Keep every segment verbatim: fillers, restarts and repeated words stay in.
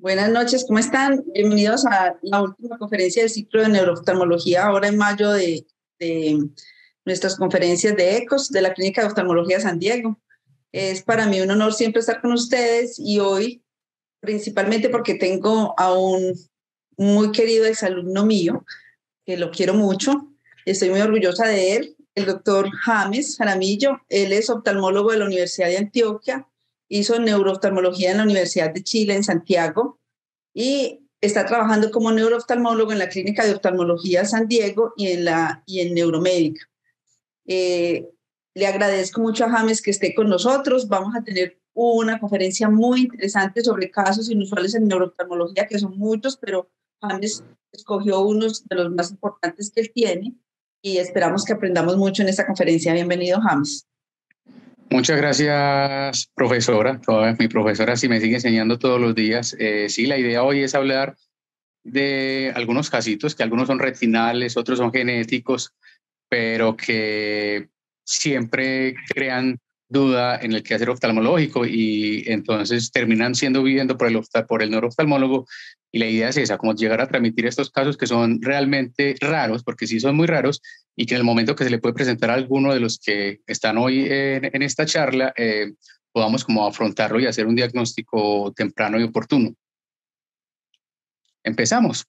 Buenas noches, ¿cómo están? Bienvenidos a la última conferencia del ciclo de neurooftalmología, ahora en mayo de, de nuestras conferencias de ECOS de la Clínica de Oftalmología de San Diego. Es para mí un honor siempre estar con ustedes y hoy, principalmente porque tengo a un muy querido exalumno mío, que lo quiero mucho, estoy muy orgullosa de él, el doctor James Jaramillo. Él es oftalmólogo de la Universidad de Antioquia, hizo neurooftalmología en la Universidad de Chile, en Santiago, y está trabajando como neurooftalmólogo en la Clínica de Oftalmología San Diego y en, la, y en Neuromédica. Eh, le agradezco mucho a James que esté con nosotros. Vamos a tener una conferencia muy interesante sobre casos inusuales en neurooftalmología, que son muchos, pero James escogió unos de los más importantes que él tiene y esperamos que aprendamos mucho en esta conferencia. Bienvenido, James. Muchas gracias, profesora. Toda mi profesora sí me sigue enseñando todos los días. Eh, sí, la idea hoy es hablar de algunos casitos, que algunos son retinales, otros son genéticos, pero que siempre crean duda en el quehacer oftalmológico y entonces terminan siendo viviendo por el, por el neurooftalmólogo. Y la idea es esa, como llegar a transmitir estos casos que son realmente raros, porque sí son muy raros, y que en el momento que se le puede presentar a alguno de los que están hoy en, en esta charla, eh, podamos como afrontarlo y hacer un diagnóstico temprano y oportuno. ¿Empezamos?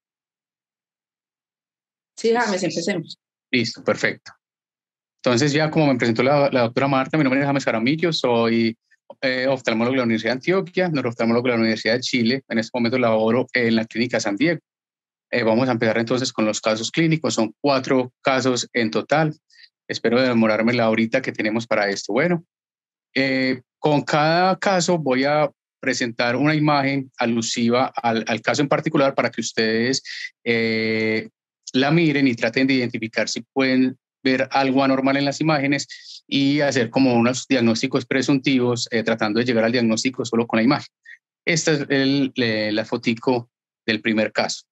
Sí, James, empecemos. Listo, perfecto. Entonces, ya como me presentó la, la doctora Marta, mi nombre es James Jaramillo, soy eh, oftalmólogo de la Universidad de Antioquia, neurooftalmólogo de la Universidad de Chile. En este momento laboro en la Clínica San Diego. Eh, vamos a empezar entonces con los casos clínicos. Son cuatro casos en total. Espero demorarme la horita que tenemos para esto. Bueno, eh, con cada caso voy a presentar una imagen alusiva al, al caso en particular para que ustedes eh, la miren y traten de identificar si pueden ver algo anormal en las imágenes y hacer como unos diagnósticos presuntivos, eh, tratando de llegar al diagnóstico solo con la imagen. Esta es el, el, la fotico del primer caso.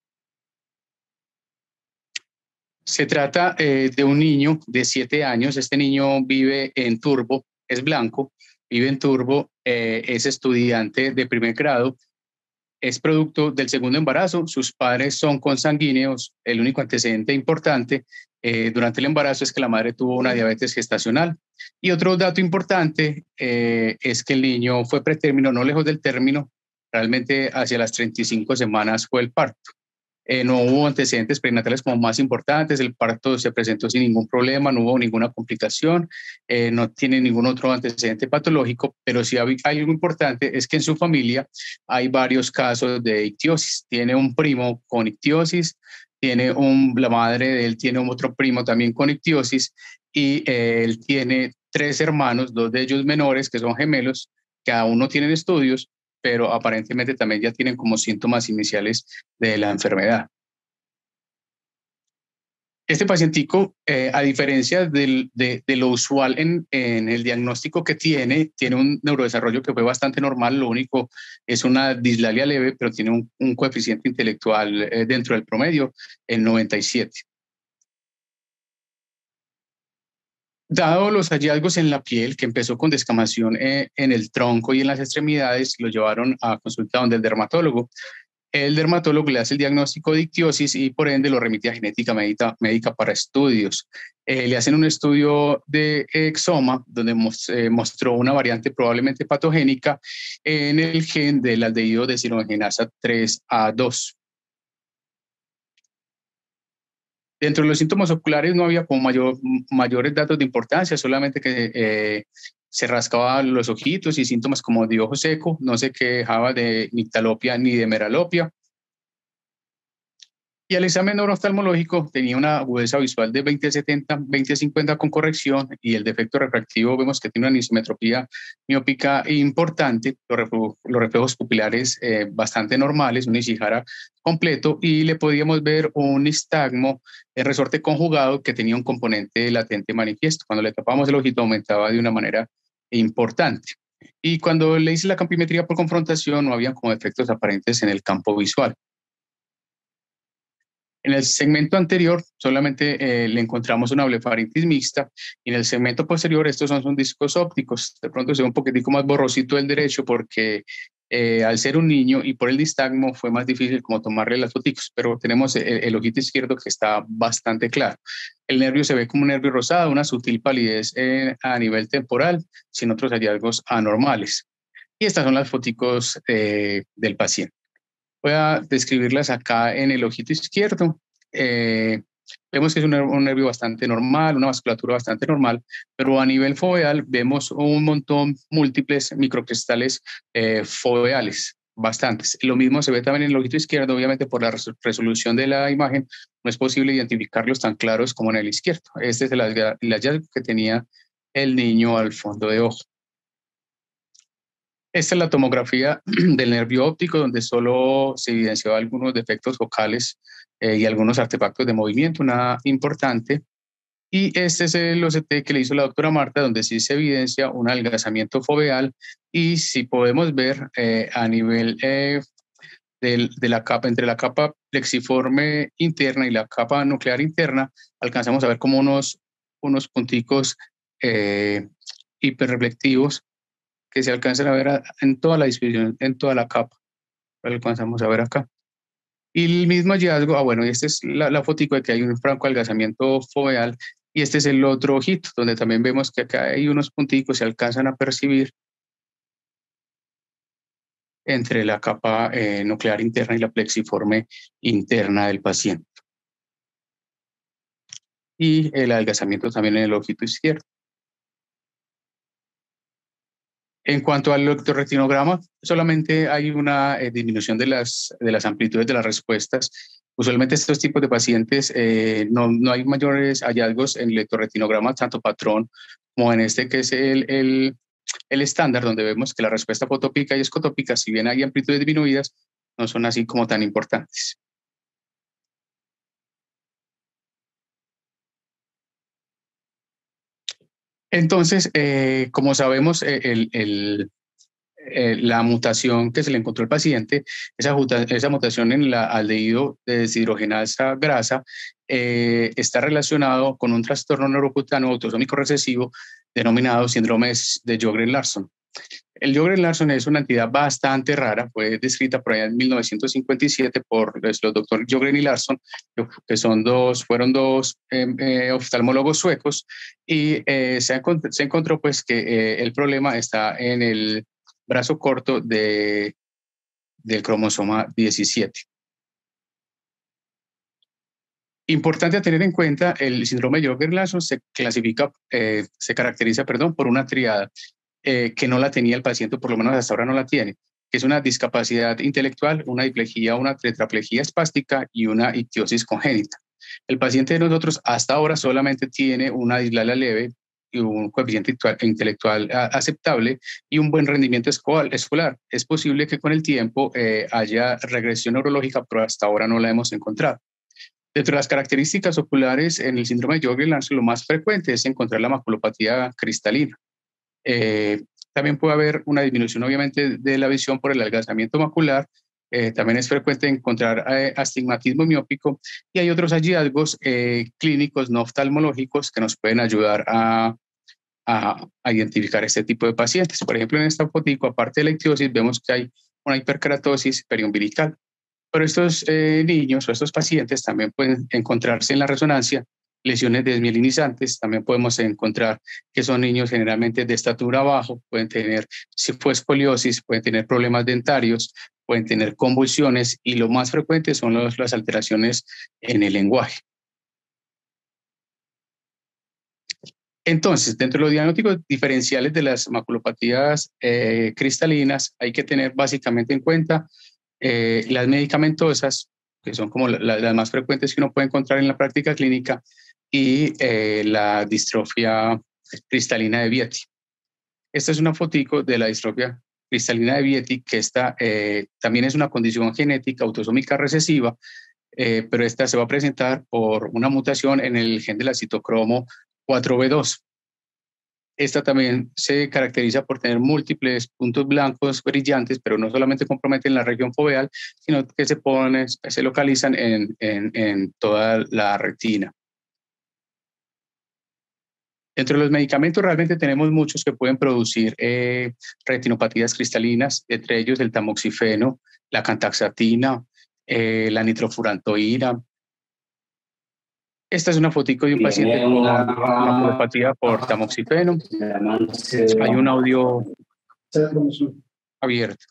Se trata eh, de un niño de siete años. Este niño vive en Turbo, es blanco, vive en Turbo, eh, es estudiante de primer grado, es producto del segundo embarazo. Sus padres son consanguíneos. El único antecedente importante eh, durante el embarazo es que la madre tuvo una diabetes gestacional. Y otro dato importante eh, es que el niño fue pretérmino, no lejos del término, realmente hacia las treinta y cinco semanas fue el parto. Eh, no hubo antecedentes prenatales como más importantes, el parto se presentó sin ningún problema, no hubo ninguna complicación, eh, no tiene ningún otro antecedente patológico, pero sí hay algo importante, es que en su familia hay varios casos de ictiosis. Tiene un primo con ictiosis, tiene un, la madre de él tiene otro primo también con ictiosis y eh, él tiene tres hermanos, dos de ellos menores que son gemelos, que aún no tienen estudios, pero aparentemente también ya tienen como síntomas iniciales de la enfermedad. Este pacientico, eh, a diferencia del, de, de lo usual en, en el diagnóstico que tiene, tiene un neurodesarrollo que fue bastante normal. Lo único es una dislalia leve, pero tiene un, un coeficiente intelectual eh, dentro del promedio, el noventa y siete. Dado los hallazgos en la piel, que empezó con descamación eh, en el tronco y en las extremidades, lo llevaron a consulta donde el dermatólogo. El dermatólogo le hace el diagnóstico de ictiosis y por ende lo remite a genética médica, médica para estudios. Eh, le hacen un estudio de exoma donde mos, eh, mostró una variante probablemente patogénica en el gen del aldehído deshidrogenasa tres A dos. Dentro de los síntomas oculares no había como mayor, mayores datos de importancia, solamente que eh, se rascaba los ojitos y síntomas como de ojo seco. No se quejaba de nictalopia ni de meralopia. Y el examen neurooftalmológico tenía una agudeza visual de veinte setenta, veinte cincuenta con corrección, y el defecto refractivo vemos que tiene una anisometropía miópica importante, los reflejos, los reflejos pupilares eh, bastante normales, un Ishihara completo, y le podíamos ver un nistagmo, el resorte conjugado, que tenía un componente latente manifiesto. Cuando le tapábamos el ojito aumentaba de una manera importante. Y cuando le hice la campimetría por confrontación no había como efectos aparentes en el campo visual. En el segmento anterior solamente eh, le encontramos una blefaritis mixta, y en el segmento posterior estos son, son discos ópticos. De pronto se ve un poquitico más borrosito el derecho porque Eh, al ser un niño y por el nistagmo fue más difícil como tomarle las fotos, pero tenemos el, el ojito izquierdo que está bastante claro. El nervio se ve como un nervio rosado, una sutil palidez eh, a nivel temporal, sin otros hallazgos anormales. Y estas son las fotos eh, del paciente. Voy a describirlas acá en el ojito izquierdo. Eh, vemos que es un, un nervio bastante normal, una vasculatura bastante normal, pero a nivel foveal vemos un montón, múltiples microcristales eh, foveales, bastantes. Lo mismo se ve también en el ojito izquierdo, obviamente por la resolución de la imagen no es posible identificarlos tan claros como en el izquierdo. Este es el, el hallazgo que tenía el niño al fondo de ojo. Esta es la tomografía del nervio óptico, donde solo se evidenciaban algunos defectos focales eh, y algunos artefactos de movimiento, nada importante. Y este es el O C T que le hizo la doctora Marta, donde sí se evidencia un adelgazamiento foveal y si podemos ver eh, a nivel eh, del, de la capa, entre la capa plexiforme interna y la capa nuclear interna, alcanzamos a ver como unos, unos punticos eh, hiperreflectivos que se alcanzan a ver a, en toda la disposición, en toda la capa. Lo alcanzamos a ver acá. Y el mismo hallazgo, ah bueno, esta es la, la fotico de que hay un franco adelgazamiento foveal y este es el otro ojito, donde también vemos que acá hay unos punticos, se alcanzan a percibir entre la capa eh, nuclear interna y la plexiforme interna del paciente. Y el adelgazamiento también en el ojito izquierdo. En cuanto al electroretinograma, solamente hay una eh, disminución de las, de las amplitudes de las respuestas. Usualmente estos tipos de pacientes eh, no, no hay mayores hallazgos en el electroretinograma, tanto patrón como en este que es el, el, el estándar, donde vemos que la respuesta fotópica y escotópica, si bien hay amplitudes disminuidas, no son así como tan importantes. Entonces, eh, como sabemos, el, el, eh, la mutación que se le encontró al paciente, esa, esa mutación en la aldehído de deshidrogenasa grasa, eh, está relacionado con un trastorno neurocutáneo autosómico recesivo denominado síndrome de Sjögren-Larsson. El Sjögren-Larsson es una entidad bastante rara, fue descrita por allá en mil novecientos cincuenta y siete por los doctores Sjögren y Larsson, que son dos, fueron dos eh, eh, oftalmólogos suecos, y eh, se, encontró, se, encontró pues que eh, el problema está en el brazo corto de, del cromosoma diecisiete. Importante a tener en cuenta, el síndrome de Sjögren-Larsson se clasifica, eh, se caracteriza, perdón, por una triada eh, que no la tenía el paciente, por lo menos hasta ahora no la tiene, que es una discapacidad intelectual, una diplejía, una tetraplejía espástica y una ictiosis congénita. El paciente de nosotros hasta ahora solamente tiene una dislalia leve y un coeficiente intelectual aceptable y un buen rendimiento escolar. Es posible que con el tiempo eh, haya regresión neurológica, pero hasta ahora no la hemos encontrado. Dentro de las características oculares en el síndrome de Sjögren-Larsson, lo más frecuente es encontrar la maculopatía cristalina. Eh, también puede haber una disminución, obviamente, de la visión por el adelgazamiento macular. Eh, también es frecuente encontrar eh, astigmatismo miópico y hay otros hallazgos eh, clínicos no oftalmológicos que nos pueden ayudar a, a, a identificar este tipo de pacientes. Por ejemplo, en esta fotico, aparte de la ictiosis, vemos que hay una hiperkeratosis periumbilical. Pero estos eh, niños o estos pacientes también pueden encontrarse en la resonancia lesiones desmielinizantes, también podemos encontrar que son niños generalmente de estatura bajo, pueden tener, si fue escoliosis, pueden tener problemas dentarios, pueden tener convulsiones y lo más frecuente son los, las alteraciones en el lenguaje. Entonces, dentro de los diagnósticos diferenciales de las maculopatías eh, cristalinas, hay que tener básicamente en cuenta eh, las medicamentosas, que son como la, la, las más frecuentes que uno puede encontrar en la práctica clínica, y eh, la distrofia cristalina de Vieti. Esta es una fotico de la distrofia cristalina de Vieti, que esta eh, también es una condición genética autosómica recesiva, eh, pero esta se va a presentar por una mutación en el gen de la citocromo cuatro B dos. Esta también se caracteriza por tener múltiples puntos blancos brillantes, pero no solamente comprometen la región foveal, sino que se, ponen, se localizan en, en, en toda la retina. Dentro de los medicamentos realmente tenemos muchos que pueden producir eh, retinopatías cristalinas, entre ellos el tamoxifeno, la cantaxatina, eh, la nitrofurantoína. Esta es una fotico de un paciente con maculopatía por tamoxifeno. Hay un audio abierto.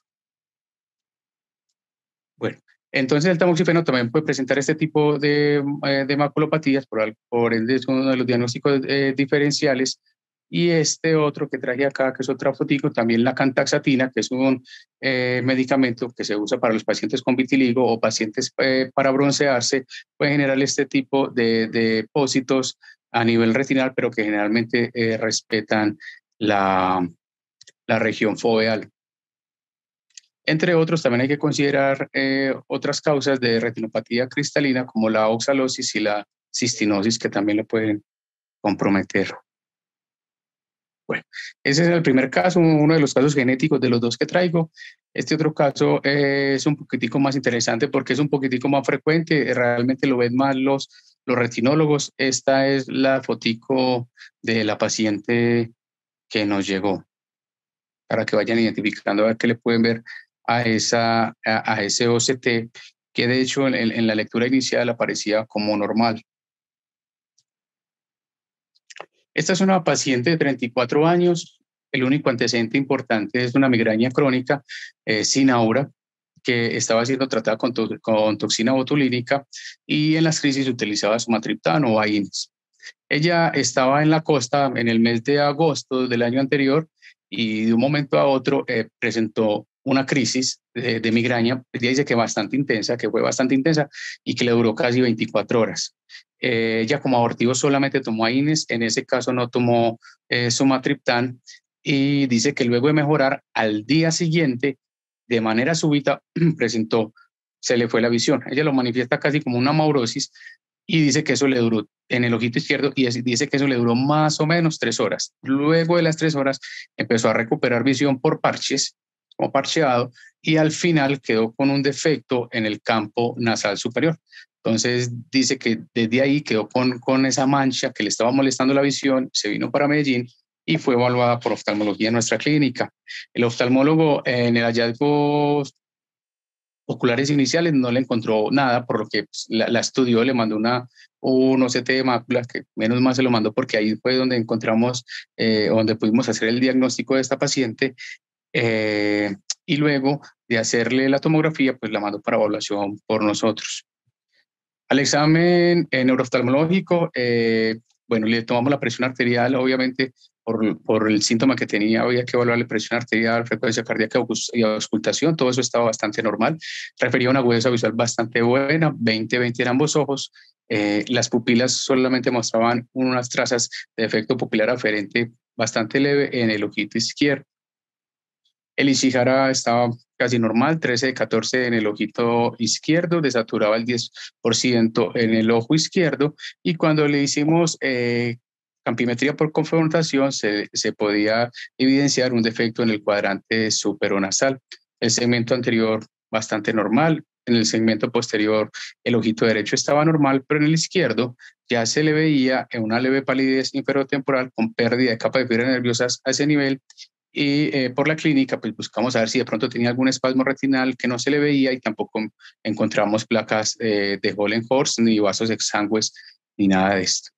Bueno, entonces el tamoxifeno también puede presentar este tipo de, eh, de maculopatías, por, por ende es uno de los diagnósticos eh, diferenciales. Y este otro que traje acá, que es otra fotico, también la cantaxatina, que es un eh, medicamento que se usa para los pacientes con vitiligo o pacientes eh, para broncearse, puede generar este tipo de, de depósitos a nivel retinal, pero que generalmente eh, respetan la, la región foveal. Entre otros, también hay que considerar eh, otras causas de retinopatía cristalina, como la oxalosis y la cistinosis, que también lo pueden comprometer. Bueno, ese es el primer caso, uno de los casos genéticos de los dos que traigo. Este otro caso eh, es un poquitico más interesante porque es un poquitico más frecuente, realmente lo ven más los, los retinólogos. Esta es la fotico de la paciente que nos llegó, para que vayan identificando a ver qué le pueden ver a, esa, a, a ese O C T, que de hecho en, en la lectura inicial aparecía como normal. Esta es una paciente de treinta y cuatro años. El único antecedente importante es una migraña crónica eh, sin aura, que estaba siendo tratada con, to con toxina botulínica y en las crisis utilizaba sumatriptano o A I N E S. Ella estaba en la costa en el mes de agosto del año anterior y de un momento a otro eh, presentó una crisis de, de migraña, ella dice que bastante intensa, que fue bastante intensa y que le duró casi veinticuatro horas. Eh, ella como abortivo solamente tomó A I N E S, en ese caso no tomó eh, sumatriptán, y dice que luego de mejorar al día siguiente, de manera súbita, presentó, se le fue la visión. Ella lo manifiesta casi como una maurosis y dice que eso le duró en el ojito izquierdo y dice que eso le duró más o menos tres horas. Luego de las tres horas empezó a recuperar visión por parches, como parcheado, y al final quedó con un defecto en el campo nasal superior. Entonces dice que desde ahí quedó con, con esa mancha que le estaba molestando la visión, se vino para Medellín y fue evaluada por oftalmología en nuestra clínica. El oftalmólogo en el hallazgo oculares iniciales no le encontró nada, por lo que pues, la, la estudió, le mandó una, un O C T de mácula, que menos mal se lo mandó porque ahí fue donde encontramos, eh, donde pudimos hacer el diagnóstico de esta paciente, eh, y luego de hacerle la tomografía, pues la mandó para evaluación por nosotros. Al examen eh, neurooftalmológico, eh, bueno, le tomamos la presión arterial, obviamente, por, por el síntoma que tenía, había que evaluar la presión arterial, frecuencia cardíaca y auscultación, todo eso estaba bastante normal. Refería a una agudeza visual bastante buena, veinte veinte en ambos ojos. Eh, las pupilas solamente mostraban unas trazas de efecto pupilar aferente bastante leve en el ojito izquierdo. El Ishihara estaba casi normal, trece de catorce en el ojito izquierdo, desaturaba el diez por ciento en el ojo izquierdo, y cuando le hicimos eh, campimetría por confrontación se, se podía evidenciar un defecto en el cuadrante superonasal. El segmento anterior bastante normal, en el segmento posterior el ojito derecho estaba normal, pero en el izquierdo ya se le veía una leve palidez inferotemporal con pérdida de capa de fibras nerviosas a ese nivel. Y eh, por la clínica pues buscamos a ver si de pronto tenía algún espasmo retinal que no se le veía, y tampoco encontramos placas eh, de Hollenhorst ni vasos exangües ni nada de esto.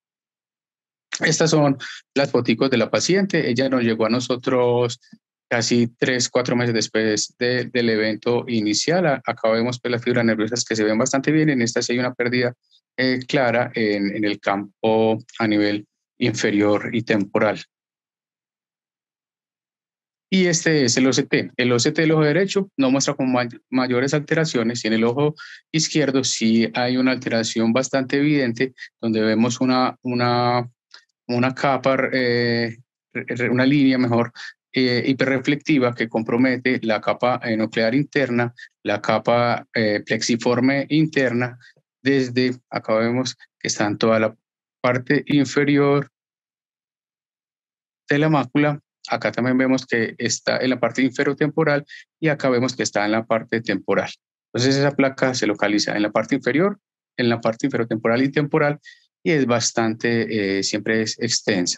Estas son las fotos de la paciente. Ella nos llegó a nosotros casi tres, cuatro meses después de, del evento inicial. Acá vemos pues, las fibras nerviosas que se ven bastante bien. En esta sí hay una pérdida eh, clara en, en el campo a nivel inferior y temporal. Y este es el O C T. El O C T del ojo derecho no muestra con may mayores alteraciones, y en el ojo izquierdo sí hay una alteración bastante evidente, donde vemos una, una, una capa, eh, una línea mejor, eh, hiperreflectiva, que compromete la capa eh, nuclear interna, la capa eh, plexiforme interna. Desde acá vemos que está en toda la parte inferior de la mácula. Acá también vemos que está en la parte inferotemporal y acá vemos que está en la parte temporal. Entonces esa placa se localiza en la parte inferior, en la parte inferotemporal y temporal, y es bastante, eh, siempre es extensa.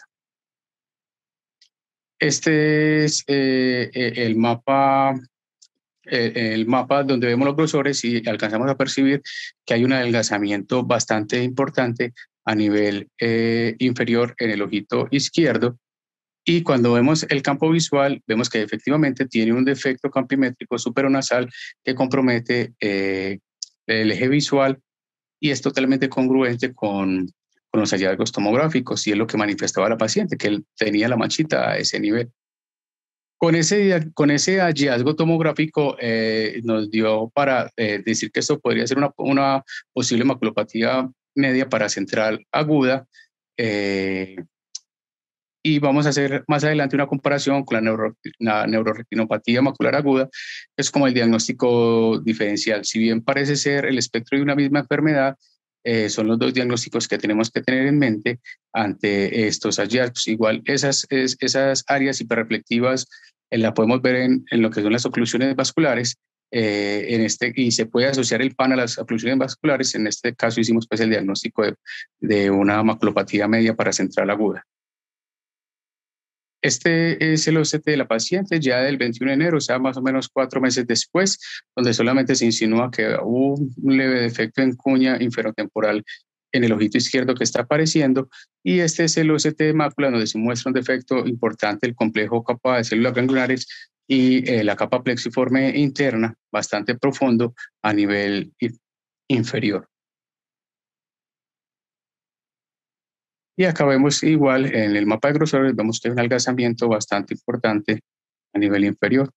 Este es eh, el mapa el mapa donde vemos los grosores y alcanzamos a percibir que hay un adelgazamiento bastante importante a nivel eh, inferior en el ojito izquierdo. Y cuando vemos el campo visual, vemos que efectivamente tiene un defecto campimétrico supernasal que compromete eh, el eje visual y es totalmente congruente con, con los hallazgos tomográficos y es lo que manifestaba la paciente, que él tenía la manchita a ese nivel. Con ese, con ese hallazgo tomográfico eh, nos dio para eh, decir que esto podría ser una, una posible maculopatía media paracentral aguda. Eh, y vamos a hacer más adelante una comparación con la, neuro, la neuroretinopatía macular aguda, que es como el diagnóstico diferencial. Si bien parece ser el espectro de una misma enfermedad, eh, son los dos diagnósticos que tenemos que tener en mente ante estos hallazgos. Igual esas, es, esas áreas hiperreflectivas eh, la podemos ver en, en lo que son las oclusiones vasculares, eh, en este, y se puede asociar el P A N a las oclusiones vasculares. En este caso hicimos pues el diagnóstico de, de una maculopatía media paracentral aguda. Este es el O C T de la paciente ya del veintiuno de enero, o sea, más o menos cuatro meses después, donde solamente se insinúa que hubo un leve defecto en cuña inferotemporal en el ojito izquierdo que está apareciendo, y este es el O C T de mácula, donde se muestra un defecto importante, el complejo capa de células ganglionares y eh, la capa plexiforme interna, bastante profundo a nivel inferior. Y acá vemos igual en el mapa de grosores, vemos que hay un adelgazamiento bastante importante a nivel inferior.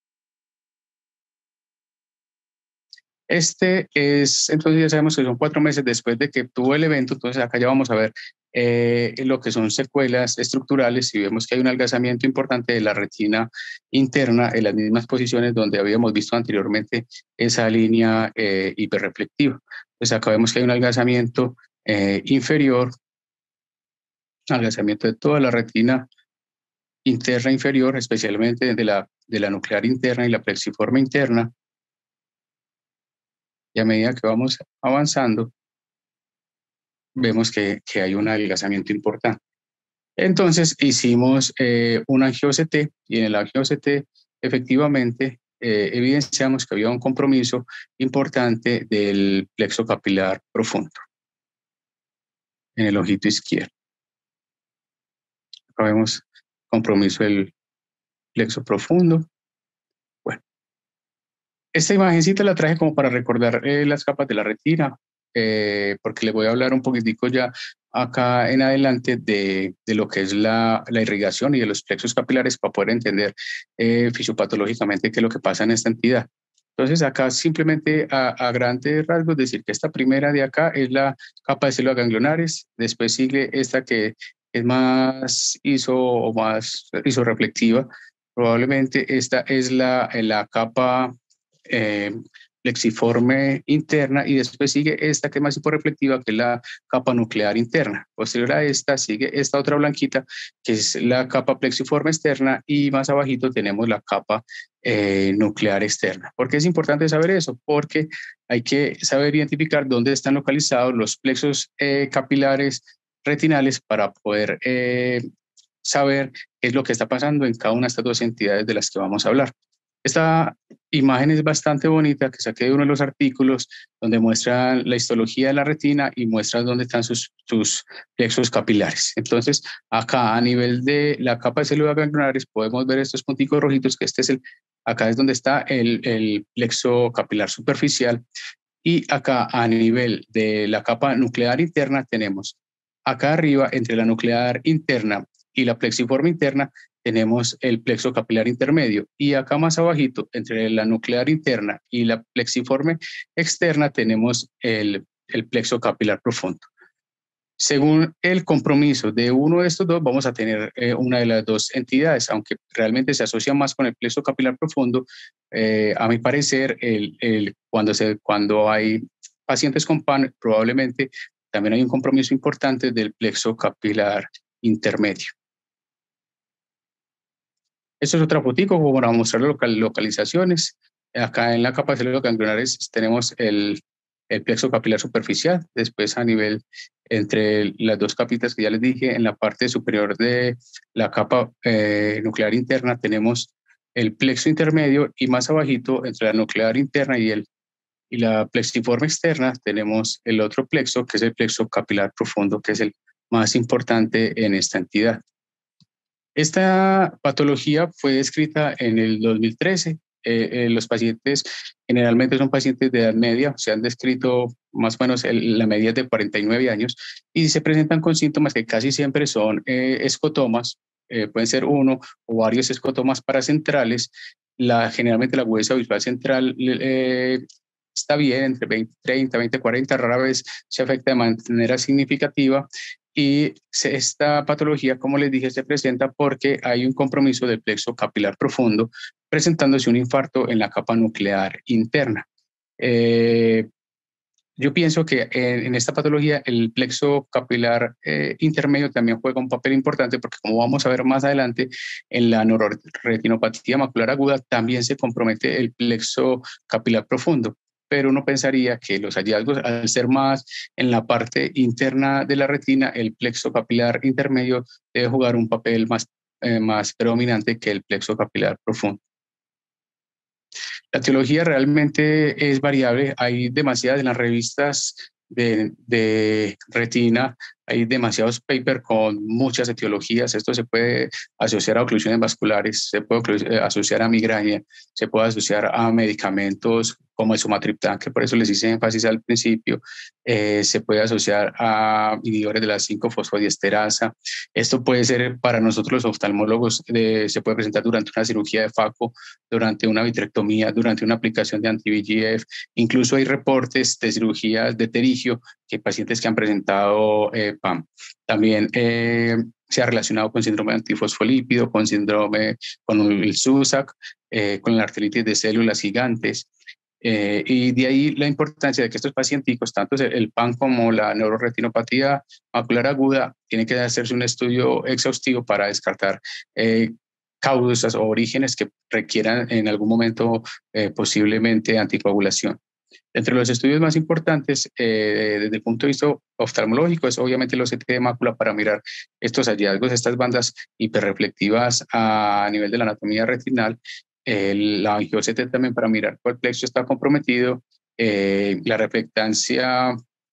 Este es, entonces ya sabemos que son cuatro meses después de que tuvo el evento, entonces acá ya vamos a ver eh, lo que son secuelas estructurales y vemos que hay un adelgazamiento importante de la retina interna en las mismas posiciones donde habíamos visto anteriormente esa línea eh, hiperreflectiva. Pues acá vemos que hay un adelgazamiento eh, inferior, adelgazamiento de toda la retina interna inferior, especialmente de la, de la nuclear interna y la plexiforme interna. Y a medida que vamos avanzando, vemos que, que hay un adelgazamiento importante. Entonces hicimos eh, un angio-C T y en el angio-C T efectivamente eh, evidenciamos que había un compromiso importante del plexo capilar profundo en el ojito izquierdo. Acá vemos compromiso del plexo profundo. Bueno, esta imagencita la traje como para recordar eh, las capas de la retina, eh, porque les voy a hablar un poquitico ya acá en adelante de, de lo que es la, la irrigación y de los plexos capilares para poder entender eh, fisiopatológicamente qué es lo que pasa en esta entidad. Entonces acá simplemente a, a grandes rasgos decir que esta primera de acá es la capa de células ganglionares, después sigue esta que es más iso o más isoreflectiva, probablemente esta es la, la capa eh, plexiforme interna y después sigue esta que es más hiporreflectiva, que es la capa nuclear interna. Posterior a esta sigue esta otra blanquita, que es la capa plexiforme externa y más abajito tenemos la capa eh, nuclear externa. ¿Por qué es importante saber eso? Porque hay que saber identificar dónde están localizados los plexos eh, capilares retinales para poder eh, saber qué es lo que está pasando en cada una de estas dos entidades de las que vamos a hablar. Esta imagen es bastante bonita, que saqué de uno de los artículos donde muestra la histología de la retina y muestra dónde están sus, sus plexos capilares. Entonces, acá a nivel de la capa de células ganglionares podemos ver estos punticos rojitos, que este es el, acá es donde está el, el plexo capilar superficial. Y acá a nivel de la capa nuclear interna tenemos acá arriba, entre la nuclear interna y la plexiforme interna, tenemos el plexo capilar intermedio y acá más abajito, entre la nuclear interna y la plexiforme externa, tenemos el, el plexo capilar profundo. Según el compromiso de uno de estos dos, vamos a tener eh, una de las dos entidades, aunque realmente se asocia más con el plexo capilar profundo. Eh, a mi parecer, el, el, cuando, se, cuando hay pacientes con P A N, probablemente también hay un compromiso importante del plexo capilar intermedio. Esto es otra fotico como para mostrar local, localizaciones. Acá en la capa de células ganglionares tenemos el, el plexo capilar superficial, después a nivel entre las dos capitas que ya les dije, en la parte superior de la capa eh, nuclear interna tenemos el plexo intermedio y más abajito entre la nuclear interna y, el, y la plexiforme externa tenemos el otro plexo que es el plexo capilar profundo, que es el más importante en esta entidad. Esta patología fue descrita en el dos mil trece. Eh, eh, los pacientes generalmente son pacientes de edad media, se han descrito más o menos el, la media de cuarenta y nueve años y se presentan con síntomas que casi siempre son eh, escotomas, eh, pueden ser uno o varios escotomas paracentrales. La, generalmente la agudeza visual central eh, está bien, entre veinte, treinta, veinte, cuarenta, rara vez se afecta de manera significativa. Y esta patología, como les dije, se presenta porque hay un compromiso del plexo capilar profundo, presentándose un infarto en la capa nuclear interna. Eh, yo pienso que en, en esta patología el plexo capilar eh, intermedio también juega un papel importante porque, como vamos a ver más adelante, en la neuroretinopatía macular aguda también se compromete el plexo capilar profundo. Pero uno pensaría que los hallazgos, al ser más en la parte interna de la retina, el plexo capilar intermedio debe jugar un papel más, eh, más predominante que el plexo capilar profundo. La etiología realmente es variable, hay demasiadas en las revistas de, de retina, hay demasiados papers con muchas etiologías. Esto se puede asociar a oclusiones vasculares, se puede asociar a migraña, se puede asociar a medicamentos como el sumatriptán, que por eso les hice énfasis al principio, eh, se puede asociar a inhibidores de la cinco fosfodiesterasa. Esto puede ser para nosotros los oftalmólogos, eh, se puede presentar durante una cirugía de F A C O, durante una vitrectomía, durante una aplicación de anti-V G F. Incluso hay reportes de cirugías de terigio que pacientes que han presentado eh, P A M. También eh, se ha relacionado con síndrome antifosfolípido, con síndrome, con el SUSAC, eh, con la arteritis de células gigantes. Eh, y de ahí la importancia de que estos pacientes, tanto el P A M como la neuroretinopatía macular aguda, tienen que hacerse un estudio exhaustivo para descartar eh, causas o orígenes que requieran en algún momento eh, posiblemente anticoagulación. Entre los estudios más importantes eh, desde el punto de vista oftalmológico es obviamente los C T de mácula para mirar estos hallazgos, estas bandas hiperreflectivas a nivel de la anatomía retinal, el, la angio-C T también para mirar cuál plexo está comprometido, eh, la reflectancia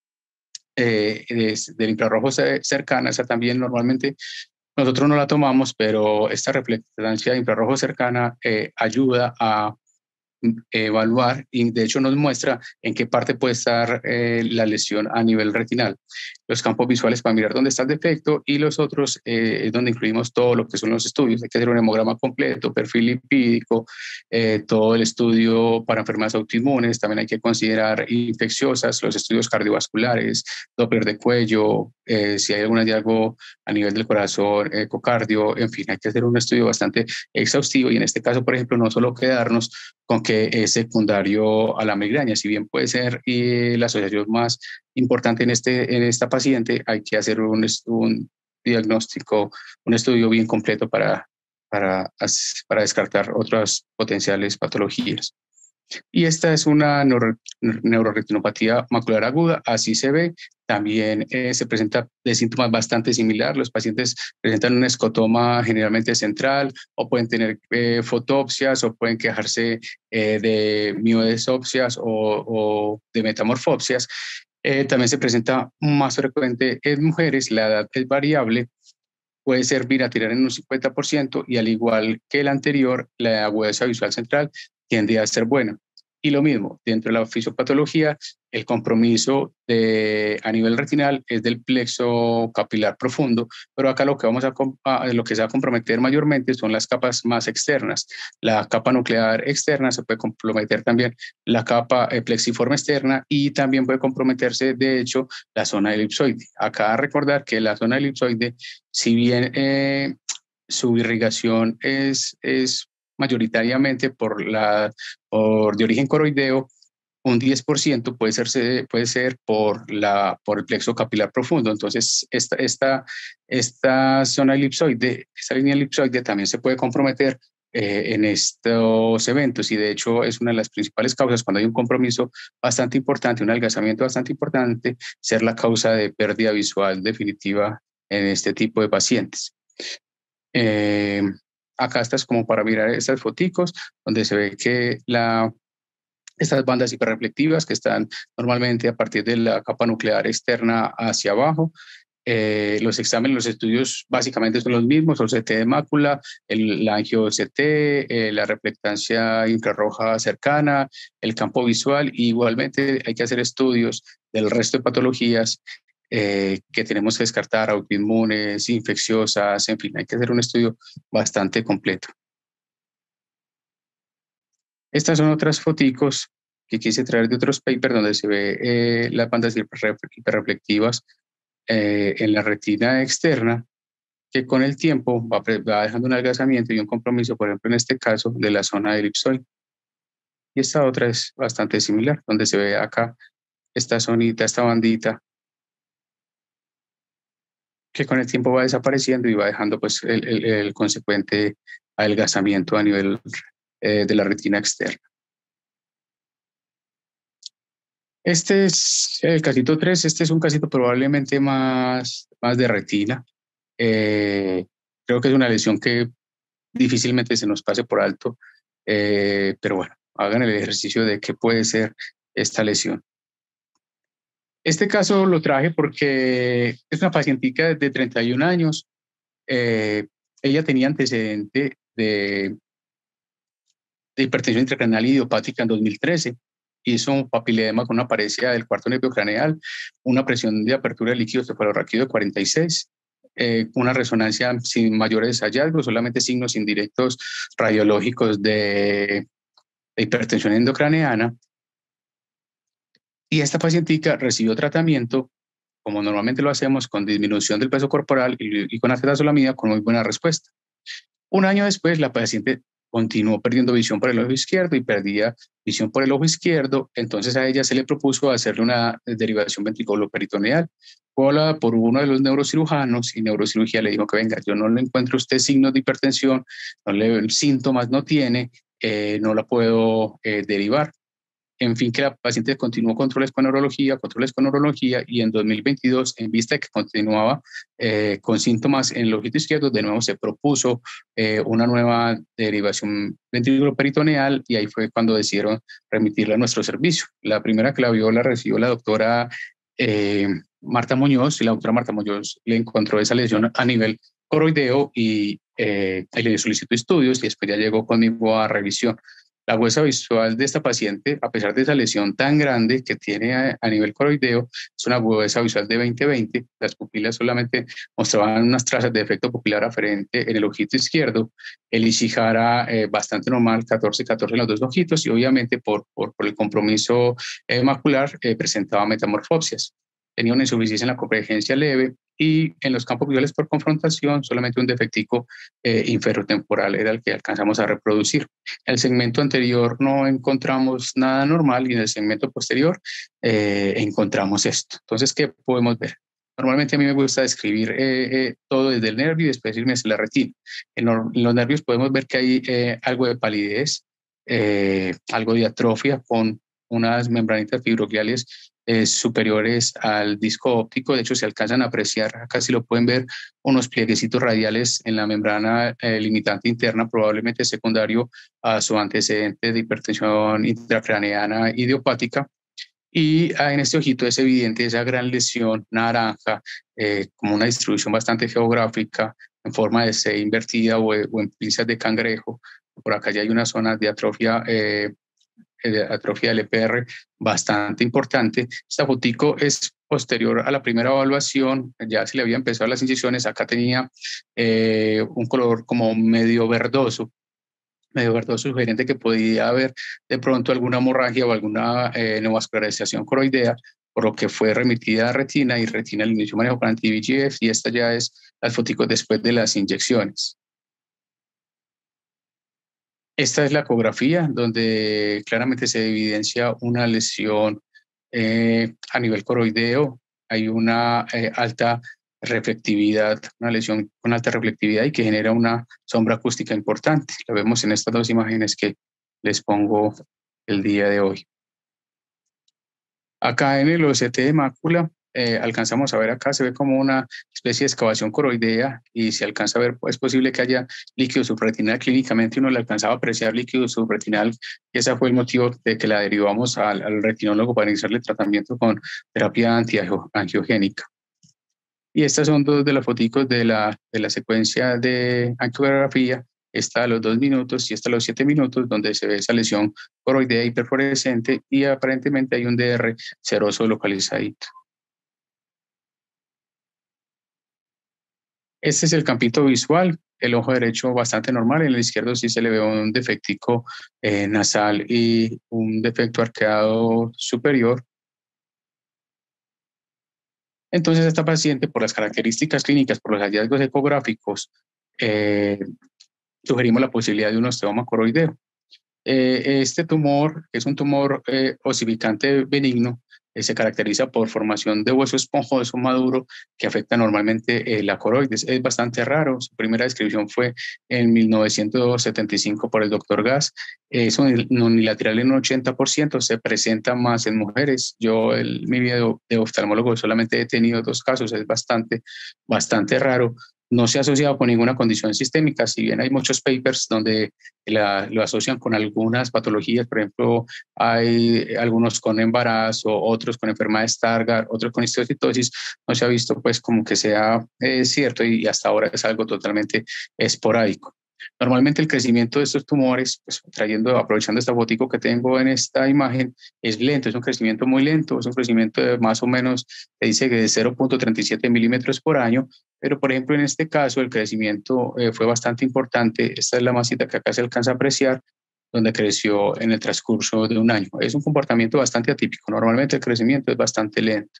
eh, de, del infrarrojo cercana, esa también normalmente nosotros no la tomamos, pero esta reflectancia de infrarrojo cercana eh, ayuda a evaluar y de hecho nos muestra en qué parte puede estar eh, la lesión a nivel retinal. Los campos visuales para mirar dónde está el defecto y los otros eh, es donde incluimos todo lo que son los estudios. Hay que hacer un hemograma completo, perfil lipídico, eh, todo el estudio para enfermedades autoinmunes, también hay que considerar infecciosas, los estudios cardiovasculares, Doppler de cuello, eh, si hay algún hallazgo a nivel del corazón, ecocardio, en fin, hay que hacer un estudio bastante exhaustivo y en este caso, por ejemplo, no solo quedarnos con que es secundario a la migraña, si bien puede ser eh, la asociación más importante en, este, en esta paciente, hay que hacer un, un diagnóstico, un estudio bien completo para, para, para descartar otras potenciales patologías. Y esta es una neuro, neuroretinopatía macular aguda, así se ve. También eh, se presenta de síntomas bastante similares. Los pacientes presentan un escotoma generalmente central o pueden tener eh, fotopsias o pueden quejarse eh, de mioidesopsias o, o de metamorfopsias. Eh, también se presenta más frecuente en mujeres, la edad es variable, puede ser bilateral en un cincuenta por ciento y al igual que el anterior, la agudeza visual central tiende a ser buena. Y lo mismo, dentro de la fisiopatología, el compromiso de, a nivel retinal es del plexo capilar profundo, pero acá lo que, vamos a, a, lo que se va a comprometer mayormente son las capas más externas. La capa nuclear externa se puede comprometer también la capa eh, plexiforme externa y también puede comprometerse, de hecho, la zona elipsoide. Acá recordar que la zona elipsoide, si bien eh, su irrigación es, es mayoritariamente por la, por de origen coroideo, un diez por ciento puede ser, puede ser por, la, por el plexo capilar profundo. Entonces, esta, esta, esta zona elipsoide, esta línea elipsoide también se puede comprometer eh, en estos eventos, y de hecho es una de las principales causas cuando hay un compromiso bastante importante, un adelgazamiento bastante importante, ser la causa de pérdida visual definitiva en este tipo de pacientes. Eh, acá estás como para mirar estas foticos, donde se ve que la, estas bandas hiperreflectivas que están normalmente a partir de la capa nuclear externa hacia abajo. Eh, los exámenes, los estudios básicamente son los mismos, el C T de mácula, el, la angio-C T, eh, la reflectancia infrarroja cercana, el campo visual, y igualmente hay que hacer estudios del resto de patologías eh, que tenemos que descartar, autoinmunes, infecciosas, en fin, hay que hacer un estudio bastante completo. Estas son otras foticos que quise traer de otros papers donde se ve eh, las bandas hiperreflectivas eh, en la retina externa, que con el tiempo va, va dejando un adelgazamiento y un compromiso, por ejemplo, en este caso, de la zona del elipsoide. Y esta otra es bastante similar, donde se ve acá esta zonita, esta bandita, que con el tiempo va desapareciendo y va dejando pues el, el, el consecuente adelgazamiento a nivel eh, de la retina externa. Este es el casito tres, este es un casito probablemente más, más de retina. Eh, creo que es una lesión que difícilmente se nos pase por alto, eh, pero bueno, hagan el ejercicio de qué puede ser esta lesión. Este caso lo traje porque es una pacientica de treinta y un años. Eh, ella tenía antecedente de, de hipertensión intracraneal idiopática en dos mil trece. Hizo un papiledema con una paresia del cuarto nervio craneal, una presión de apertura de líquido cefalorraquídeo de cuarenta y seis, eh, una resonancia sin mayores hallazgos, solamente signos indirectos radiológicos de, de hipertensión endocraneana. Y esta pacientica recibió tratamiento, como normalmente lo hacemos, con disminución del peso corporal y, y con acetazolamida, con muy buena respuesta. Un año después, la paciente continuó perdiendo visión por el ojo izquierdo y perdía visión por el ojo izquierdo. Entonces a ella se le propuso hacerle una derivación ventriculoperitoneal por uno de los neurocirujanos, y neurocirugía le dijo que venga, yo no le encuentro a usted signos de hipertensión, no le, síntomas no tiene, eh, no la puedo eh, derivar. En fin, que la paciente continuó controles con neurología, controles con neurología, y en dos mil veintidós, en vista de que continuaba eh, con síntomas en el ojito izquierdo, de nuevo se propuso eh, una nueva derivación ventriculoperitoneal, y ahí fue cuando decidieron remitirla a nuestro servicio. La primera que la vio la recibió la doctora eh, Marta Muñoz, y la doctora Marta Muñoz le encontró esa lesión a nivel coroideo y eh, le solicitó estudios, y después ya llegó conmigo a revisión. La huesa visual de esta paciente, a pesar de esa lesión tan grande que tiene a, a nivel coroideo, es una huesa visual de veinte veinte. Las pupilas solamente mostraban unas trazas de efecto pupilar aferente en el ojito izquierdo. El Ishihara eh, bastante normal, catorce catorce en los dos ojitos, y obviamente por, por, por el compromiso eh, macular eh, presentaba metamorfopsias. Tenía una insuficiencia en la convergencia leve, y en los campos visuales por confrontación solamente un defectico eh, inferotemporal era el que alcanzamos a reproducir. En el segmento anterior no encontramos nada normal, y en el segmento posterior eh, encontramos esto. Entonces, ¿qué podemos ver? Normalmente a mí me gusta describir eh, eh, todo desde el nervio y después irme hacia la retina. En, en los nervios podemos ver que hay eh, algo de palidez, eh, algo de atrofia con unas membranitas fibrogliales eh, superiores al disco óptico. De hecho, se alcanzan a apreciar, acá sí lo pueden ver, unos plieguecitos radiales en la membrana eh, limitante interna, probablemente secundario a su antecedente de hipertensión intracraneana idiopática. Y ah, en este ojito es evidente esa gran lesión naranja, eh, como una distribución bastante geográfica en forma de C invertida o, o en pinzas de cangrejo. Por acá ya hay una zona de atrofia eh, de atrofia del E P R bastante importante. Esta fotico es posterior a la primera evaluación, ya se le había empezado las inyecciones. Acá tenía eh, un color como medio verdoso, medio verdoso, sugerente que podía haber de pronto alguna hemorragia o alguna eh, neovascularización coroidea, por lo que fue remitida a retina, y retina al inicio manejo con anti-V E G F, y esta ya es las foticos después de las inyecciones. Esta es la ecografía, donde claramente se evidencia una lesión eh, a nivel coroideo. Hay una eh, alta reflectividad, una lesión con alta reflectividad y que genera una sombra acústica importante. Lo vemos en estas dos imágenes que les pongo el día de hoy. Acá en el O C T de mácula, eh, alcanzamos a ver acá, se ve como una especie de excavación coroidea y se alcanza a ver, es posible que haya líquido subretinal. Clínicamente uno le alcanzaba a apreciar líquido subretinal y ese fue el motivo de que la derivamos al, al retinólogo para iniciarle tratamiento con terapia antiangiogénica. Y estas son dos de las fotos de la, de la secuencia de angiografía. Esta a los dos minutos y esta a los siete minutos, donde se ve esa lesión coroidea hiperfluorescente y aparentemente hay un D R seroso localizadito. Este es el campito visual, el ojo derecho bastante normal, en el izquierdo sí se le ve un defectico eh, nasal y un defecto arqueado superior. Entonces, esta paciente, por las características clínicas, por los hallazgos ecográficos, eh, sugerimos la posibilidad de un osteoma coroideo. Eh, este tumor, que es un tumor eh, osificante benigno, eh, se caracteriza por formación de hueso esponjoso maduro que afecta normalmente eh, la coroides. Es bastante raro. Su primera descripción fue en mil novecientos setenta y cinco por el doctor Gass. Es unilateral en un ochenta por ciento, se presenta más en mujeres. Yo en mi vida de, de oftalmólogo solamente he tenido dos casos, es bastante, bastante raro. No se ha asociado con ninguna condición sistémica, si bien hay muchos papers donde la, lo asocian con algunas patologías, por ejemplo, hay algunos con embarazo, otros con enfermedad de Stargardt, otros con histiocytosis, no se ha visto pues como que sea eh, cierto y hasta ahora es algo totalmente esporádico. Normalmente el crecimiento de estos tumores, pues, trayendo, aprovechando esta fotico que tengo en esta imagen, es lento, es un crecimiento muy lento, es un crecimiento de más o menos, se dice que de cero punto treinta y siete milímetros por año, pero por ejemplo en este caso el crecimiento eh, fue bastante importante. Esta es la masita que acá se alcanza a apreciar, donde creció en el transcurso de un año. Es un comportamiento bastante atípico, normalmente el crecimiento es bastante lento.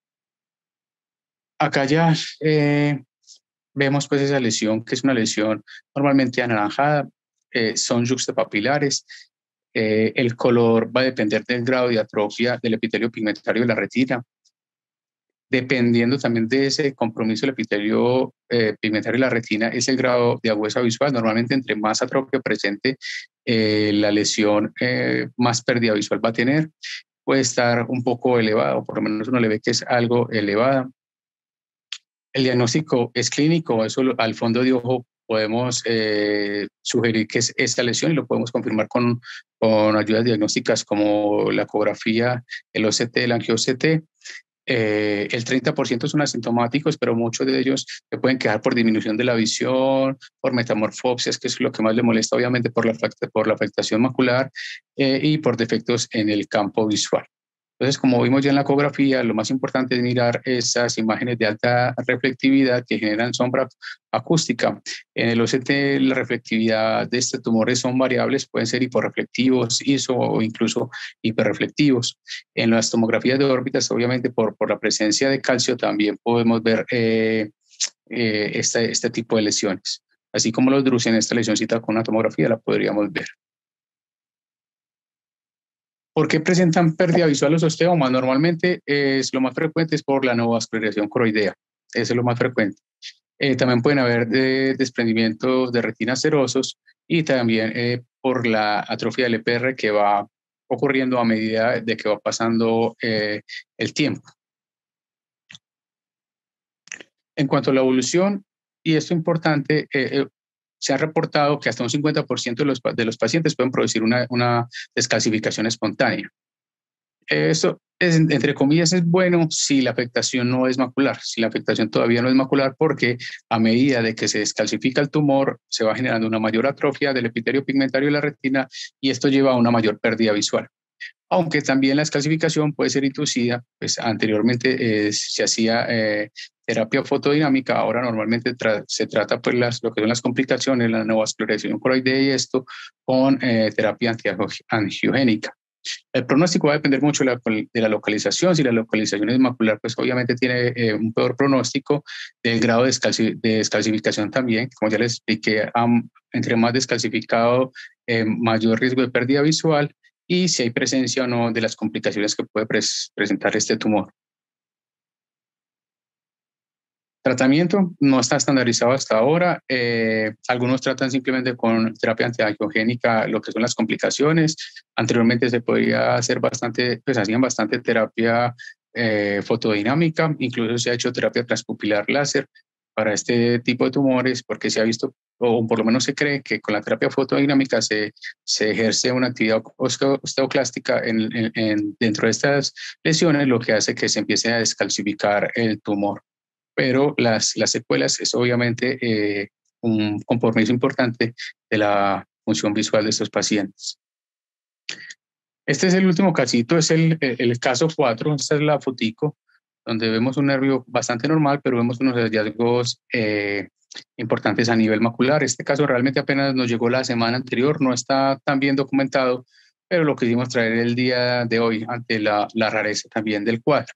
Acá ya eh, vemos pues esa lesión, que es una lesión normalmente anaranjada, eh, son yuxtapapilares. Eh, el color va a depender del grado de atrofia del epitelio pigmentario de la retina. Dependiendo también de ese compromiso del epitelio eh, pigmentario de la retina, es el grado de agudeza visual. Normalmente, entre más atrofia presente eh, la lesión, eh, más pérdida visual va a tener. Puede estar un poco elevado, por lo menos uno le ve que es algo elevada. El diagnóstico es clínico, eso al fondo de ojo podemos eh, sugerir que es esta lesión y lo podemos confirmar con, con ayudas diagnósticas como la ecografía, el O C T, el angio-O C T. Eh, el treinta por ciento son asintomáticos, pero muchos de ellos se pueden quedar por disminución de la visión, por metamorfopsias, que es lo que más le molesta, obviamente, por la, por la afectación macular eh, y por defectos en el campo visual. Entonces, como vimos ya en la ecografía, lo más importante es mirar esas imágenes de alta reflectividad que generan sombra acústica. En el O C T, la reflectividad de estos tumores son variables, pueden ser hiporreflectivos, I S O o incluso hiperreflectivos. En las tomografías de órbitas, obviamente, por, por la presencia de calcio, también podemos ver eh, eh, este, este tipo de lesiones. Así como los drusen, esta lesioncita con una tomografía la podríamos ver. ¿Por qué presentan pérdida visual los osteomas? Normalmente es lo más frecuente es por la neovascularización coroidea. Eso es lo más frecuente. Eh, también pueden haber de, desprendimientos de retinas serosos y también eh, por la atrofia del E P R que va ocurriendo a medida de que va pasando eh, el tiempo. En cuanto a la evolución, y esto es importante, eh, eh, se ha reportado que hasta un cincuenta por ciento de los, de los pacientes pueden producir una, una descalcificación espontánea. Eso, es, entre comillas, es bueno si la afectación no es macular, si la afectación todavía no es macular, porque a medida de que se descalcifica el tumor, se va generando una mayor atrofia del epitelio pigmentario de la retina y esto lleva a una mayor pérdida visual. Aunque también la descalcificación puede ser inducida, pues anteriormente eh, se hacía eh, terapia fotodinámica, ahora normalmente tra se trata pues las, lo que son las complicaciones, la neovascularización coroidea y esto con eh, terapia antiangiogénica. El pronóstico va a depender mucho de la, de la localización. Si la localización es macular, pues obviamente tiene eh, un peor pronóstico, del grado de, descalci de descalcificación también. Como ya les expliqué, um, entre más descalcificado, eh, mayor riesgo de pérdida visual y si hay presencia o no de las complicaciones que puede pres presentar este tumor. Tratamiento no está estandarizado hasta ahora. Eh, algunos tratan simplemente con terapia antiangiogénica lo que son las complicaciones. Anteriormente se podía hacer bastante, pues hacían bastante terapia eh, fotodinámica, incluso se ha hecho terapia transpupilar láser para este tipo de tumores, porque se ha visto, o por lo menos se cree, que con la terapia fotodinámica se, se ejerce una actividad osteoclástica en, en, en, dentro de estas lesiones, lo que hace que se empiece a descalcificar el tumor. Pero las, las secuelas es obviamente eh, un compromiso importante de la función visual de estos pacientes. Este es el último casito, es el, el, el caso cuatro, esta es la fotico, donde vemos un nervio bastante normal, pero vemos unos hallazgos eh, importantes a nivel macular. Este caso realmente apenas nos llegó la semana anterior, no está tan bien documentado, pero lo quisimos traer el día de hoy ante la, la rareza también del cuadro.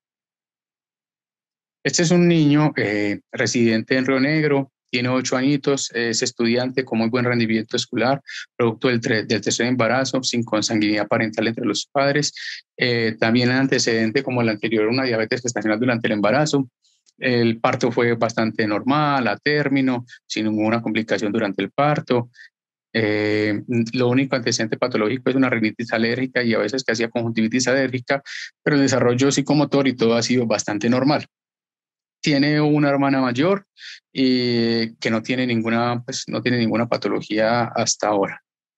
Este es un niño eh, residente en Río Negro, tiene ocho añitos, es estudiante con muy buen rendimiento escolar, producto del, del tercer embarazo, sin consanguinidad parental entre los padres. Eh, también el antecedente, como el anterior, una diabetes gestacional durante el embarazo. El parto fue bastante normal, a término, sin ninguna complicación durante el parto. Eh, lo único antecedente patológico es una rinitis alérgica y a veces que hacía conjuntivitis alérgica, pero el desarrollo psicomotor y todo ha sido bastante normal. Tiene una hermana mayor y que no tiene ninguna, pues, no tiene ninguna patología hasta ahora.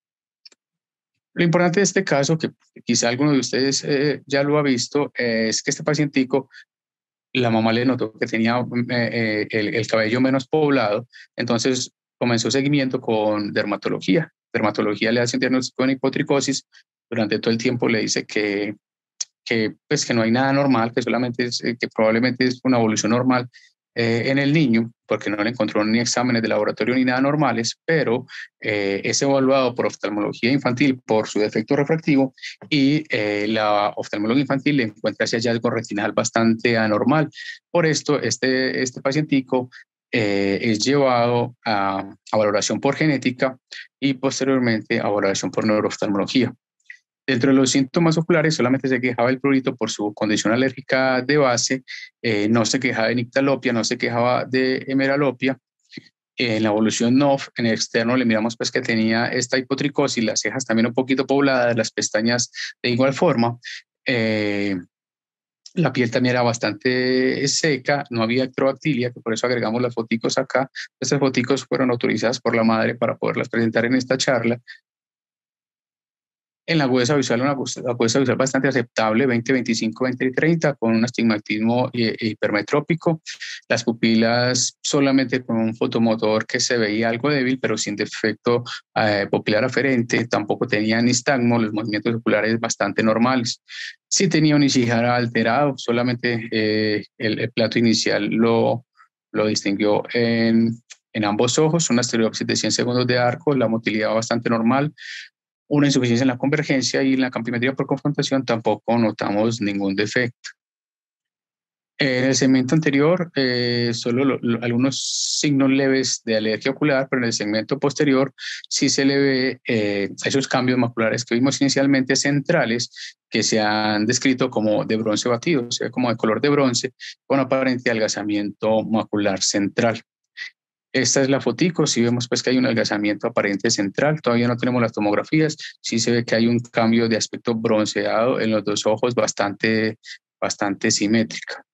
Lo importante de este caso, que quizá alguno de ustedes eh, ya lo ha visto, eh, es que este pacientico, la mamá le notó que tenía eh, el, el cabello menos poblado, entonces comenzó seguimiento con dermatología. Dermatología le hace un diagnóstico de hipotricosis, durante todo el tiempo le dice que que, pues, que no hay nada normal, que solamente es, que probablemente es una evolución normal eh, en el niño, porque no le encontró ni exámenes de laboratorio ni nada normales, pero eh, es evaluado por oftalmología infantil por su defecto refractivo y eh, la oftalmóloga infantil le encuentra ese hallazgo retinal bastante anormal. Por esto, este, este pacientico eh, es llevado a, a valoración por genética y posteriormente a valoración por neurooftalmología. Dentro de los síntomas oculares solamente se quejaba el prurito por su condición alérgica de base, eh, no se quejaba de nictalopia, no se quejaba de hemeralopia. En la evolución N O F, en el externo, le miramos pues que tenía esta hipotricosis, las cejas también un poquito pobladas, las pestañas de igual forma. Eh, la piel también era bastante seca, no había ectrodactilia, que por eso agregamos las foticos acá. Estas foticos fueron autorizadas por la madre para poderlas presentar en esta charla. En la agudeza visual, una agudeza visual bastante aceptable, veinte, veinticinco, veinte y treinta, con un astigmatismo hipermetrópico. Las pupilas solamente con un fotomotor que se veía algo débil, pero sin defecto eh, pupilar aferente. Tampoco tenía nistagmo, los movimientos oculares bastante normales. Sí tenía un Ishihara alterado, solamente eh, el, el plato inicial lo, lo distinguió en, en ambos ojos, una estereopsis de cien segundos de arco, la motilidad bastante normal. Una insuficiencia en la convergencia y en la campimetría por confrontación tampoco notamos ningún defecto. En el segmento anterior, eh, solo lo, lo, algunos signos leves de alergia ocular, pero en el segmento posterior sí se le ve eh, esos cambios maculares que vimos inicialmente centrales, que se han descrito como de bronce batido, o sea, como de color de bronce, con aparente adelgazamiento macular central. Esta es la fotico, si vemos pues que hay un adelgazamiento aparente central, todavía no tenemos las tomografías, sí se ve que hay un cambio de aspecto bronceado en los dos ojos bastante, bastante simétrica.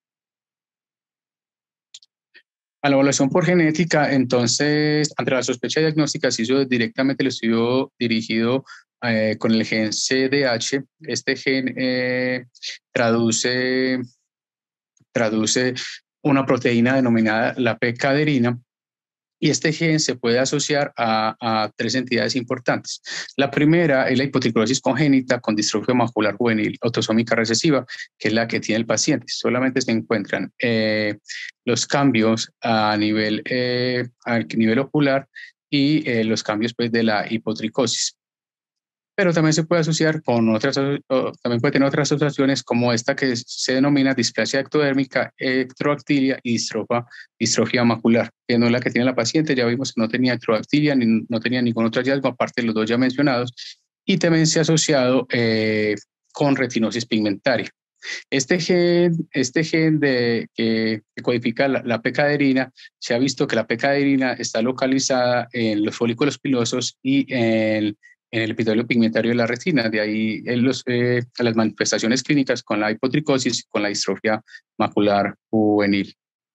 A la evaluación por genética, entonces, ante la sospecha diagnóstica se hizo directamente el estudio dirigido eh, con el gen C D H. Este gen eh, traduce, traduce una proteína denominada la P-caderina, y este gen se puede asociar a, a tres entidades importantes. La primera es la hipotricosis congénita con distrofia macular juvenil autosómica recesiva, que es la que tiene el paciente. Solamente se encuentran eh, los cambios a nivel, eh, a nivel ocular y eh, los cambios pues, de la hipotricosis. Pero también se puede asociar con otras, también puede tener otras asociaciones como esta que se denomina displasia ectodérmica, ectrodactilia y distrofa, distrofia macular, que no es la que tiene la paciente. Ya vimos que no tenía ectrodactilia ni no tenía ningún otro hallazgo, aparte de los dos ya mencionados, y también se ha asociado eh, con retinosis pigmentaria. Este gen, este gen de, que, que codifica la, la P-caderina, se ha visto que la P-caderina está localizada en los folículos pilosos y en, en el epitelio pigmentario de la retina. De ahí en los, eh, las manifestaciones clínicas con la hipotricosis, con la distrofia macular juvenil.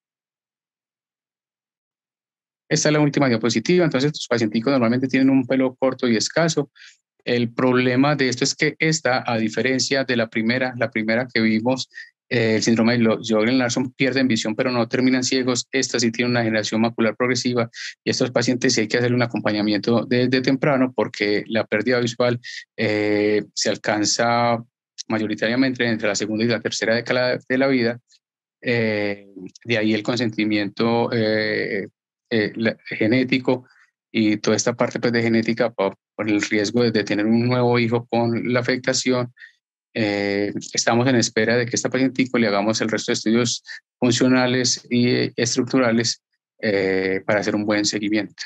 Esta es la última diapositiva. Entonces, los pacientes normalmente tienen un pelo corto y escaso. El problema de esto es que esta, a diferencia de la primera, la primera que vimos, eh, el síndrome de Sjögren-Larsson, pierden visión pero no terminan ciegos. Esta sí tiene una degeneración macular progresiva y estos pacientes sí hay que hacerle un acompañamiento desde temprano porque la pérdida visual eh, se alcanza mayoritariamente entre la segunda y la tercera década de la vida. Eh, de ahí el consentimiento eh, eh, la, genético y toda esta parte pues, de genética por, por el riesgo de, de tener un nuevo hijo con la afectación. Eh, estamos en espera de que esta pacientico le hagamos el resto de estudios funcionales y estructurales eh, para hacer un buen seguimiento.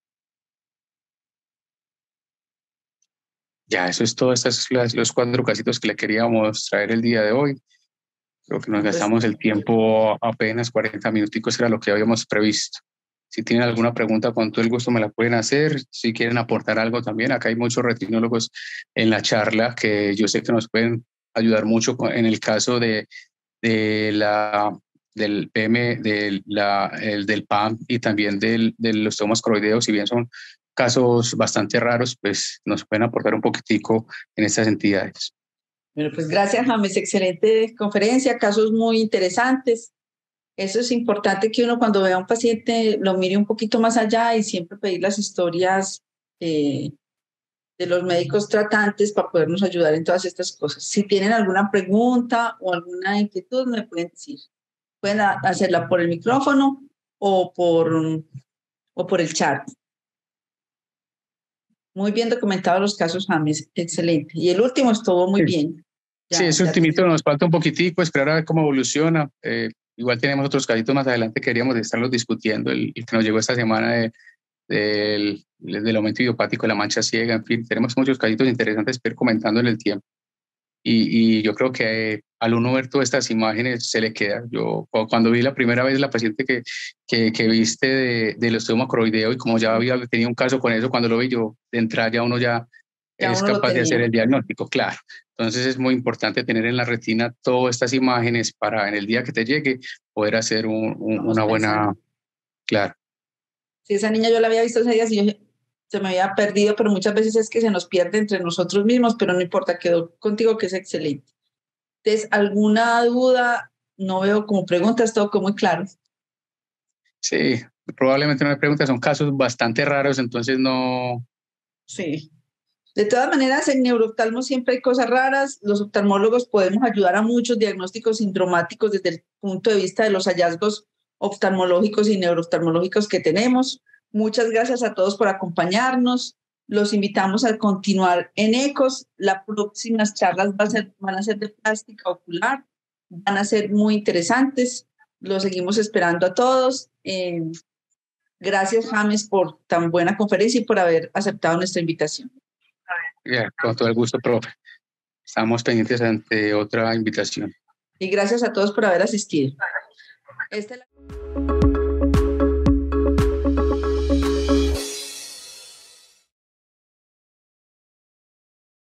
Ya, eso es todo. Estos son los cuatro casitos que le queríamos traer el día de hoy. Creo que nos gastamos el tiempo apenas cuarenta minuticos, era lo que habíamos previsto. Si tienen alguna pregunta, con todo el gusto me la pueden hacer. Si quieren aportar algo también, acá hay muchos retinólogos en la charla que yo sé que nos pueden ayudar mucho en el caso de, de la, del P M, de la, el, del P A M y también del, de los osteomas coroideos. Si bien son casos bastante raros, pues nos pueden aportar un poquitico en estas entidades. Bueno, pues gracias, James. Excelente conferencia, casos muy interesantes. Eso es importante que uno cuando vea a un paciente lo mire un poquito más allá y siempre pedir las historias eh, de los médicos tratantes para podernos ayudar en todas estas cosas. Si tienen alguna pregunta o alguna inquietud, me pueden decir. Pueden hacerla por el micrófono o por, o por el chat. Muy bien documentados los casos, James. Excelente. Y el último estuvo muy Sí. bien. Ya, sí, ese ya ultimito nos falta un poquitico, esperar a ver cómo evoluciona. Eh, igual tenemos otros casitos más adelante, queríamos estarlos discutiendo, el, el que nos llegó esta semana de, de, del, del aumento idiopático de la mancha ciega, en fin, tenemos muchos casitos interesantes para ir comentando en el tiempo. Y, y yo creo que eh, al uno ver todas estas imágenes se le queda. Yo cuando vi la primera vez la paciente que, que, que viste de, del osteoma coroideo y como ya había tenido un caso con eso, cuando lo vi yo, de entrada ya uno ya, ya es capaz de hacer el diagnóstico, claro. Entonces es muy importante tener en la retina todas estas imágenes para en el día que te llegue poder hacer un, un, una buena... Claro. Sí, esa niña yo la había visto ese día, y yo, se me había perdido, pero muchas veces es que se nos pierde entre nosotros mismos, pero no importa, quedó contigo que es excelente. Entonces, ¿alguna duda? No veo como preguntas, todo como muy claro. Sí, probablemente no me preguntas, son casos bastante raros, entonces no... Sí. De todas maneras, en neurooftalmo siempre hay cosas raras. Los oftalmólogos podemos ayudar a muchos diagnósticos sindromáticos desde el punto de vista de los hallazgos oftalmológicos y neurooftalmológicos que tenemos. Muchas gracias a todos por acompañarnos. Los invitamos a continuar en ECOS. Las próximas charlas van a ser, van a ser de plástica ocular. Van a ser muy interesantes. Los seguimos esperando a todos. Eh, gracias, James, por tan buena conferencia y por haber aceptado nuestra invitación. Yeah, con todo el gusto, profe. Estamos pendientes ante otra invitación. Y gracias a todos por haber asistido. Esta es la...